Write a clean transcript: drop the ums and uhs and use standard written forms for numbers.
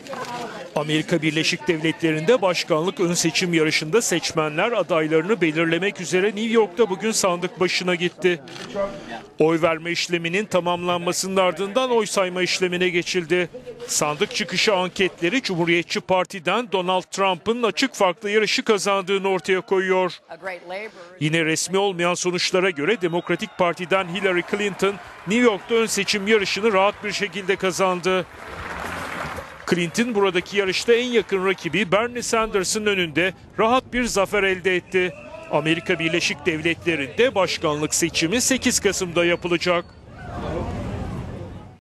Amerika Birleşik Devletleri'nde başkanlık ön seçim yarışında seçmenler adaylarını belirlemek üzere New York'ta bugün sandık başına gitti. Oy verme işleminin tamamlanmasının ardından oy sayma işlemine geçildi. Sandık çıkışı anketleri Cumhuriyetçi Parti'den Donald Trump'ın açık farklı yarışı kazandığını ortaya koyuyor. Yine resmi olmayan sonuçlara göre Demokratik Parti'den Hillary Clinton New York'ta ön seçim yarışını rahat bir şekilde kazandı. Clinton buradaki yarışta en yakın rakibi Bernie Sanders'ın önünde rahat bir zafer elde etti. Amerika Birleşik Devletleri'nde başkanlık seçimi 8 Kasım'da yapılacak.